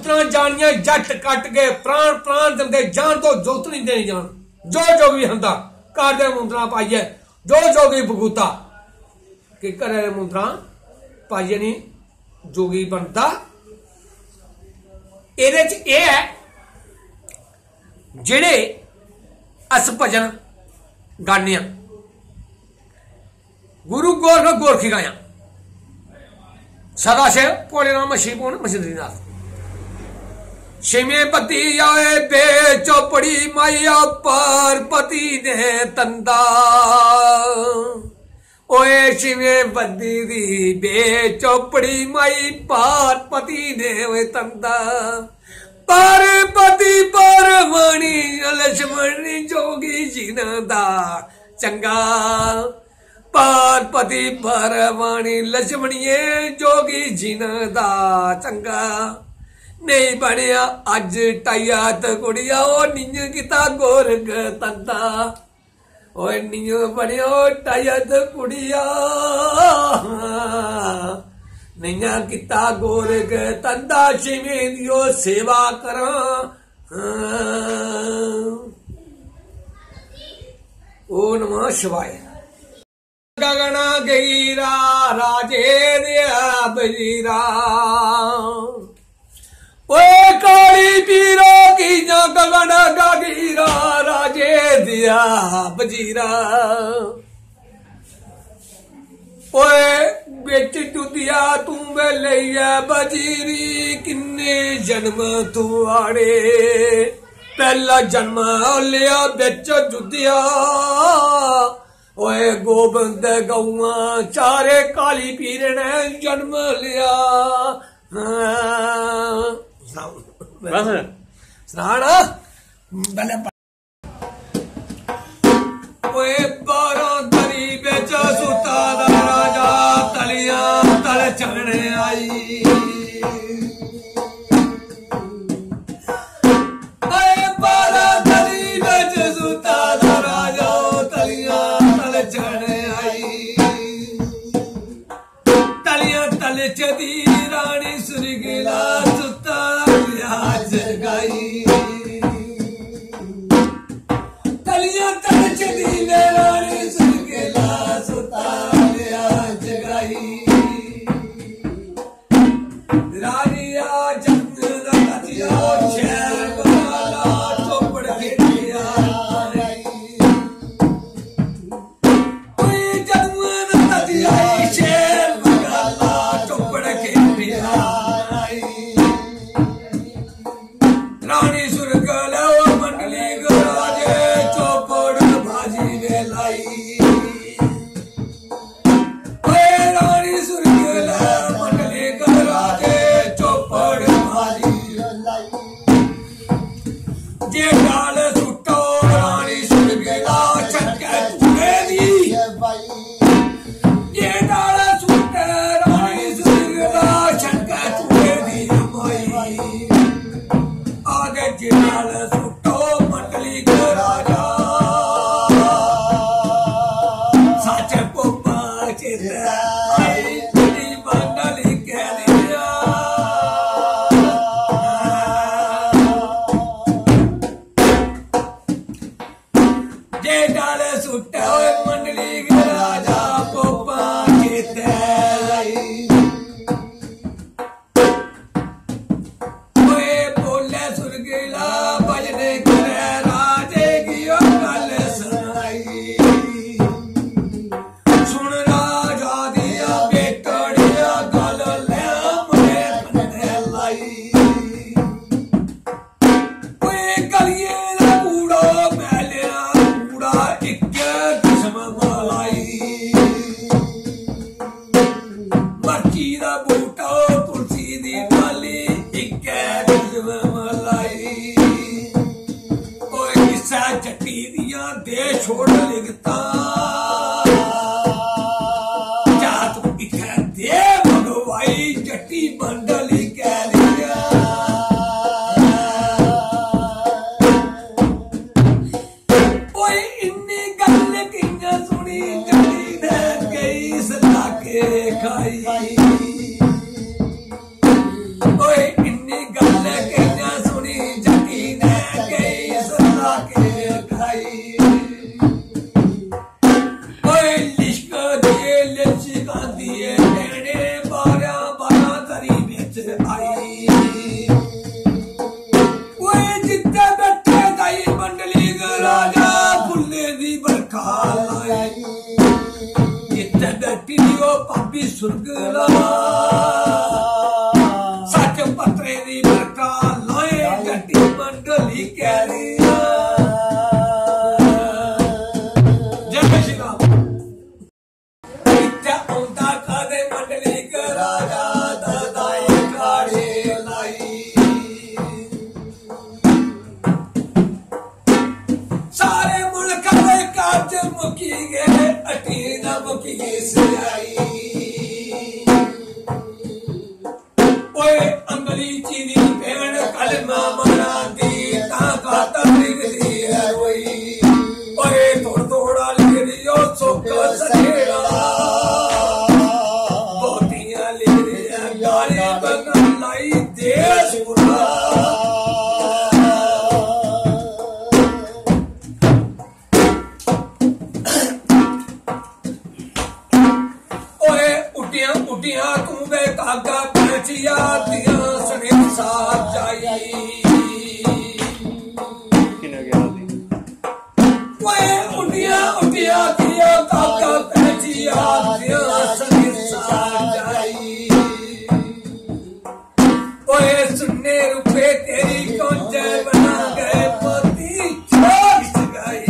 मूत्रा जानिया जट कट गए प्राण प्राण देंदे जान तो जोत नहीं देनी जान जो जोगी हंदा घर दे मूत्रा पाइए जो जोगी बगूता कि घरे मूत्रा पाइए नहीं जोगी बनता। ये है जेड़े अस भजन गाने गुरु गोरख गोरखी गाया सदाशिव भोले राम शिवपूर्ण मछिंद्रीनाथ शिवे पति आए बे चौपड़ी माया पार्वती ने तंदा ओए शिवे पति दी बे चौपड़ी माई पार्वती ने तंदा पार्वती परमणि लक्ष्मणी जोगी जिनदा चंगा पार्वती परमणि लक्ष्मणिये जोगी जिनदा चंगा नहीं बनया अज टाइयात कुड़िया ओ निय किता गोरख तंदा ओ निय बनया टाइयात कुड़िया नैया किता गोरख तंदा शिवे दियो सेवा करा ओ नमः शिवाय। गगना गईरा राजे दिया बजीरा ओए काली पीरो की जा गगना गगीरा राजे दिया बजीरा ओए बेच टुदिया तू वे लिया बजीरी किन्ने जन्म तू आड़े पहला जन्म लिया बेच जुदिया ओए गोबंद गौआ चारे काली पीर ने जन्म लिया सुनाना ओए बारह दरी बेच सुता दा राजा तलिया तल चढ़ने आई ओए बारह दरी बेच सुता दा राजा तलिया तल चढ़ने आई तलिया तल चदी रानी सुरगीला सुता जगाई तलिया तल चदी रानी सुरगीला सुता जगाई रानिया जंग रतिया शहर वाला चौपड़ के कोई जंग रतिया शहर वाला चौपड़ के रानी सुरगल मंडली राजे चौपड़ भाजी वेलाई रानी सुरगल मंडली राजे चौपड़ भाजी जे डाल सुटो रानी सुरगला छक्के चूहे दी जे डाल सुट रानी सुरगला छक्के चूहे दी माई आगे जिलाल सुटो मंडली राजा सच पोपा चिता आई तेरी मंडली कह दिया जे डाल सुटो मंडली राजा पोपा चिता सुरगीला बजने करे राजे की गल सुनाई सुन राजा दिया बेटड़िया गल ले मुझे बंदे लाई कोई गलिए ना कूड़ा मैलिया कूड़ा एक किस्म मलाई मर्ची दा बूटा तुलसी दी डाली एक किस्म जट्टी दिया दे छोड़ लिखता जा तू इखे दे भगवाई जट्टी मंडली कह लिया ओए इन्नी गल किया सुनी जट्टी ने गई सदा के खाई ओए इन्नी गल पत्रे दी बरखा लाए गड्डी मंडली कैरिया। जय श्री राम। इत्थे औंदा कादे मंडली के राजा ददाई काड़े लाई। सारे मुल्क दे काज मुकी गए अटी न मुकी सियाई। ओए अंगली चीनी भेण कलमा मना दी ताका तबलीग दी है वही। ओए थोड़ थोड़ा लिख लियो सुख सहेड़ा बहुतियां लिख लिया गाली बंगल लाई देश बुरा। ओए उटियां उटियां तू वे कागा पैचिया दिया सने साथ जाई। ओए उटियां उटियां दिया कागा पैचिया दिया सने साथ जाई। ओए सुनने रुपए तेरी कौंचे बना गए मोती छोड़ गई।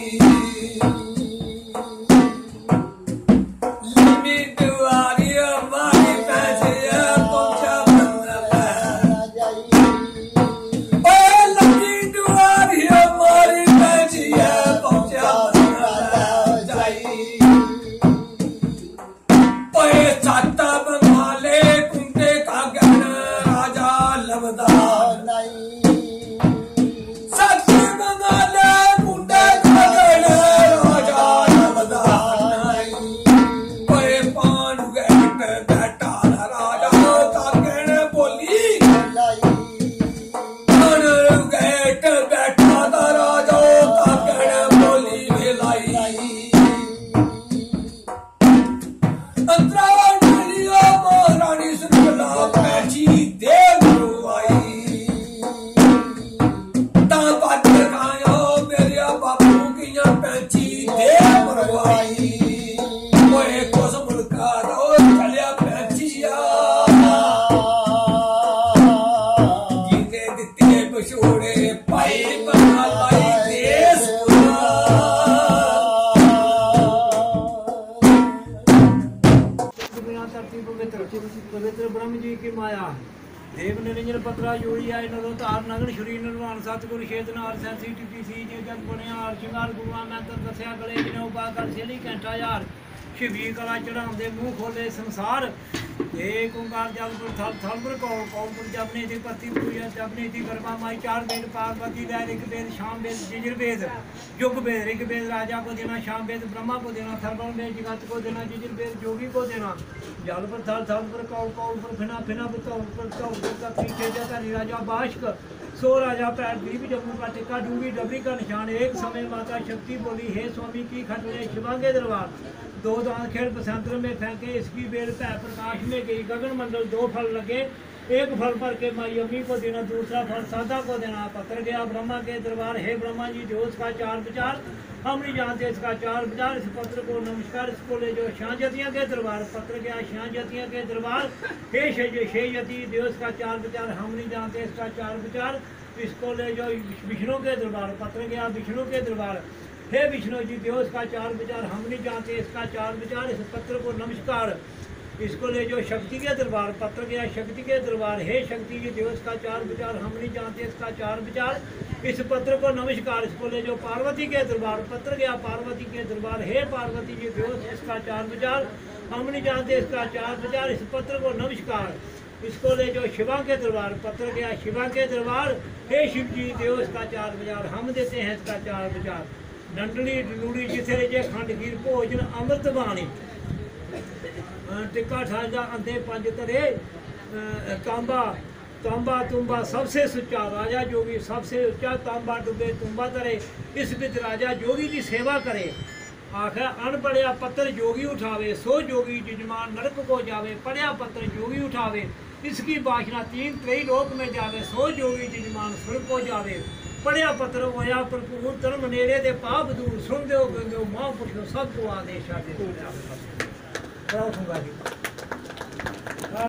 पवित्र ब्रह्म जी की माया देव निरंजन पत्रा जोड़ी आए नरो तार नगन श्री निर्वाण सतगुरु शेतनार सैंसी टिटी सी जे जग बनिया श्रृंगार गुरुआ मैं तर दसिया गले बिनो पा कर सेली घंटा यार शिवी कला चढ़ाते मुंह खोले संसार एक ओंकार जलपुर थल थलपुर कौलपुर जपने थी पति पूजा जपने थी गरबा माई चार वेद पार्वती दया ऋग वेद शाम वेद जिजर वेद युग वेद ऋग वेद राजा को देना शाम वेद ब्रह्मा को देना थर्वण वेद जगत को देना जिजर वेद जोगी को देना जलपुर थल थलपुर कौलपुर फिना फिना कौलपुर का पीछे जाता राजा बाशक सो राजा पैर दीप जम्मू का टिक्का डूंगी डबरी का निशान एक समय माता शक्ति बोली हे स्वामी की खटले शिवांगे दरबार दो दांत खेल बसंतर में फेंके इसकी बेल पै प्रकाश में गई गगन मंडल दो फल लगे एक फल पर के माई अम्मी को देना दूसरा फल सादा को देना पत्र गया ब्रह्मा के दरबार हे ब्रह्मा जी जो इसका चार विचार हम नहीं जानते इसका चार विचार इस पत्र को नमस्कार इसको ले जो शाहजतियाँ के दरबार पत्र गया शाहजतियाँ के दरबार हे शेयती देव का चार विचार हम नहीं जानते इसका चार विचार इसको ले जो विष्णु के दरबार पत्र गया विष्णु के दरबार हे विष्णु जी देव का चार विचार हम नहीं जानते इसका चार विचार इस पत्र को नमस्कार इसको ले जो शक्ति के दरबार पत्र गया शक्ति के दरबार हे शक्ति जी देव का चार विचार हम नहीं जानते इसका चार विचार इस पत्र को नमस्कार इसको ले जो पार्वती के दरबार पत्र गया पार्वती के दरबार हे पार्वती जी देव इसका चार विचार हम नहीं जानते इसका चार विचार इस पत्र को नमस्कार इसको ले जो शिवा के दरबार पत्र गया शिवा के दरबार हे शिव जी देव इसका चार विचार हम देते हैं इसका चार विचार डंडली डलूड़ी जिथे जे खंड खीर भोजन अमृत बाणी टिक्का ठाजा अंधे पंज तरे तांबा तांबा तुम्बा सबसे सुच्चा राजा जोगी सबसे ऊंचा तांबा डुबे तुम्बा तरे इस बिच राजा जोगी की सेवा करे आखिर अन पढ़िया पत्थर जोगी उठावे सो जोगी जजमान नरक को जावे पढ़िया पत्थर जोगी उठावे इसकी बाशना तीन त्रई लोक में जावे सो जोगी जजमान सुर को जावे पढ़िया पत्थर होया भरपूर धर्म नेड़े दे पाप दूर सुन दो गंदो महापुरुषों सब को आदेश आदे